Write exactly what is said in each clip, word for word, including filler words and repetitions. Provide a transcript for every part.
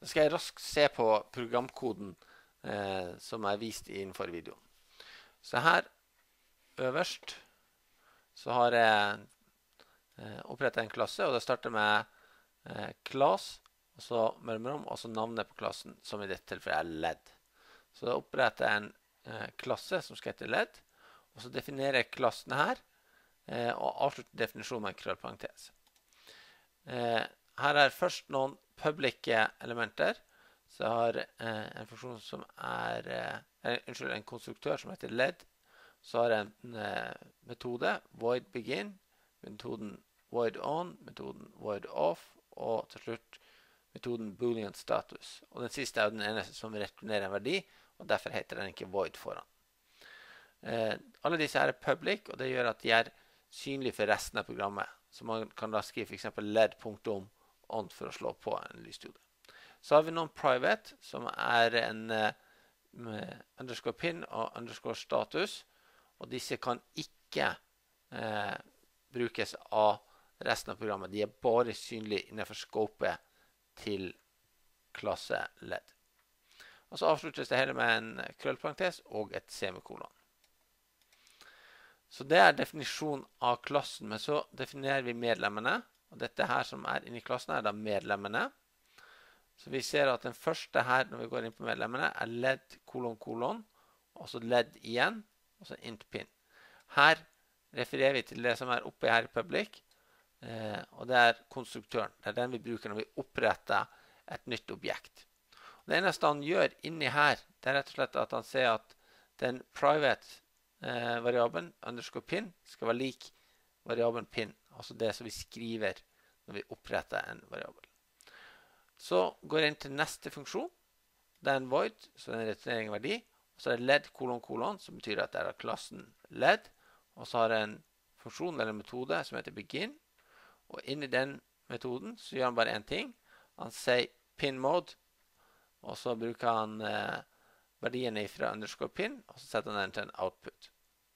Så skal jeg raskt se på programkoden eh, som er vist innenfor videoen. Så her øverst så har jeg eh, opprettet en klasse, og det starter med eh, class, og så mellomrom, og så navnet på klassen, som i dette tilfellet er ledd. Så da oppretter jeg en eh, klasse som skal hete ledd, og så definerer jeg klassen her, eh, og avslutter definisjonen med en krøllparentes. Eh, her er først noen public elementer, så jeg har eh, en funksjon som er, eh, unnskyld, en konstruktør som heter ledd, så har jeg en eh, metode, void begin, metoden void on, metoden void off, og til slutt metoden boolean status. Og den siste er den eneste som returnerer en verdi, og derfor heter den ikke void foran. Eh, alle disse her er public, og det gjør at de er synlige for resten av programmet. Så man kan da skrive for eksempel ledd.on for å slå på en lysdiode. Så har vi noen private, som er en uh, underscore pin og underscore status, og disse kan ikke uh, brukes av resten av programmet. De er bare synlige innenfor skopet til klasse ledd. Og så avsluttes det hele med en krøllparentes og et semikolon. Så det er definisjon av klassen, men så definerer vi medlemmene, og dette her som er inne i klassen er da medlemmene. Så vi ser at den første her, når vi går inn på medlemmene, er ledd kolon kolon, og så ledd igjen, og så int pin. Her refererer vi til det som er oppe her i public, eh, og det er konstruktøren. Det er den vi bruker når vi oppretter et nytt objekt. Og det eneste han gjør inni her, det er rett og slett at han ser at den private eh, variabelen, underscore pin, skal være lik variabelen pin, altså det som vi skriver når vi oppretter en variabel. Så går jeg inn til neste funksjon. Det er en void, så det er en returnering av verdi. Og så er det ledd kolon kolon, som betyr at det er klassen ledd. Og så har jeg en funksjon eller en metode som heter begin. Og inni den metoden så gjør han bare en ting. Han sier pin mode, og så bruker han eh, verdiene fra underscore pin, og så setter han den til en output.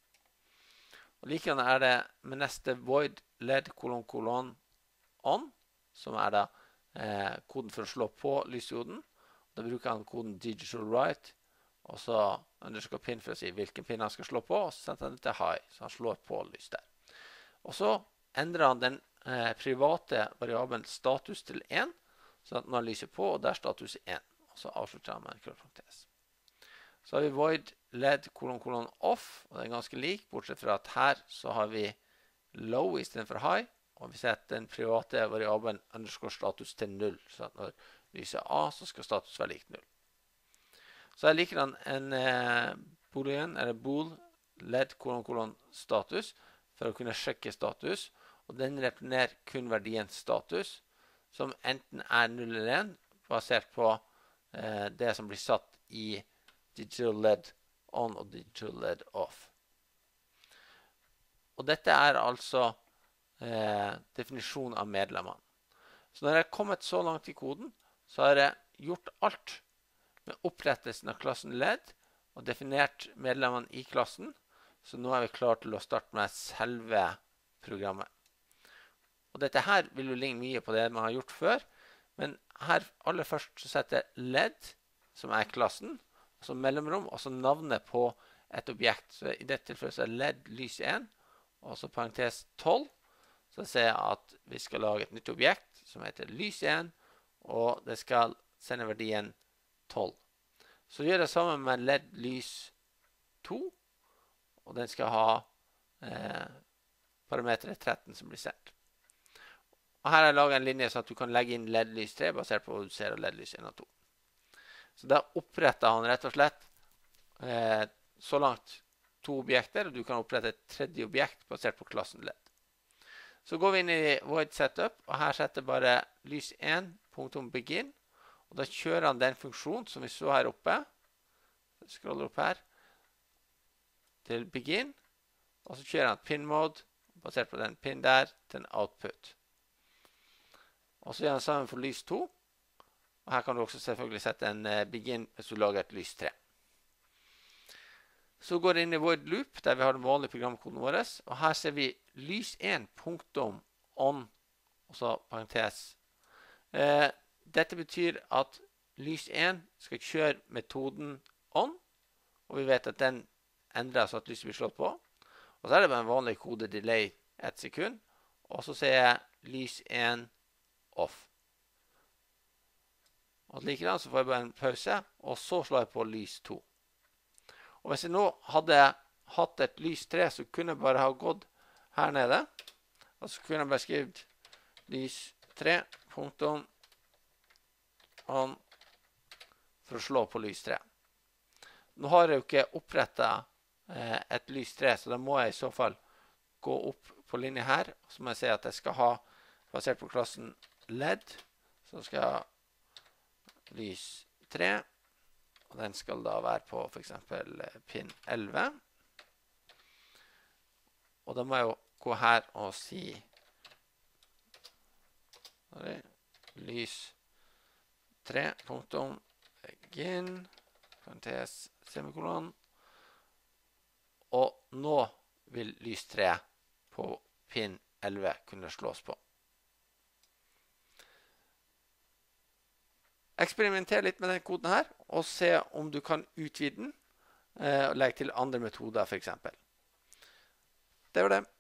Og likedan er det med neste void ledd kolon kolon on, som er da eh, koden for å slå på lysdioden. Da bruker han koden digital write, og så underscore pin for å si hvilken pin han skal slå på, og så setter han det til high, så han slår på lys der. Og så endrer han den eh, private variabelen status til én, så at nå lyser på, og der status én. Og så avslutter han med en krøllparentes. Så har vi void ledd kolon kolon off, og det er ganske lik, bortsett fra at her så har vi low i stedet for high, og vi setter den private variabelen underscore status til null, så at når lyset er A, så skal status være lik null. Så jeg liker den en eh, boolean, eller bool, ledd kolon kolon status, for å kunne sjekke status, og den returnerer kun verdien status, som enten er null eller én, basert på eh, det som blir satt i digital ledd on og digital ledd off. Og dette er altså eh, definisjonen av medlemmene. Så når jeg har kommet så langt i koden, så har jeg gjort alt med opprettelsen av klassen ledd og definert medlemmene i klassen. Så nå er vi klare til å starte med selve programmet. Og dette her vil jo ligne mye på det man har gjort før, men her aller først så setter jeg ledd, som er klassen, og så mellomrom, og så navnet på et objekt. Så i dette tilfellet så er ledd lys én, og så parentes tolv. Så ser jeg at vi skal lage et nytt objekt som heter lys én, og det skal sende verdien tolv. Så gjør det sammen med ledd lys to, og den skal ha eh, parameteret tretten som blir sendt. Og her har jeg laget en linje sånn at du kan legge inn ledd lys tre basert på hva du ser av ledd lys én og to. Så da oppretter han rett og slett eh, så langt to objekter, og du kan opprette et tredje objekt basert på klassen ledd. Så går vi inn i void setup, og her setter bare lys én punktum begin, og da kjører han den funksjonen som vi så her oppe. Så scroller opp her til begin, og så kjører han pin mode, basert på den pin der, til en output. Og så gjør han sammen for lys to, og her kan du også selvfølgelig sette en begin hvis du lager et lys tre. Så går det inn i void loop, der vi har den vanlige programkoden vår, og her ser vi lys én punktum on, og så parentes. Eh, dette betyr at lys én skal kjøre metoden on, og vi vet at den endrer så at lyset blir slått på. Og så er det bare en vanlig kode delay ett sekund, og så sier jeg lys én off. Og likedan så får jeg bare en pause, og så slår jeg på lys to. Og hvis jeg nå hadde hatt et lys tre, så kunne jeg bare ha gått her nede, og så kunne jeg bare skrive lys tre, punktum, on, for å slå på lys tre. Nå har jeg jo ikke opprettet eh, et lys tre, så da må jeg i så fall gå opp på linje her, og så må jeg si at jeg skal ha, basert på klassen L E D, så skal jeg ha lys tre, og den skal da være på for eksempel pin elleve. Og da må jeg jo gå her og si sorry, lys tre, punktum, begin, parentes, semikolon, og nå vil lys tre på pin elleve kunne slås på. Eksperimenter litt med den koden her, og se om du kan utvide den, og legge til andre metoder for eksempel. Det var det.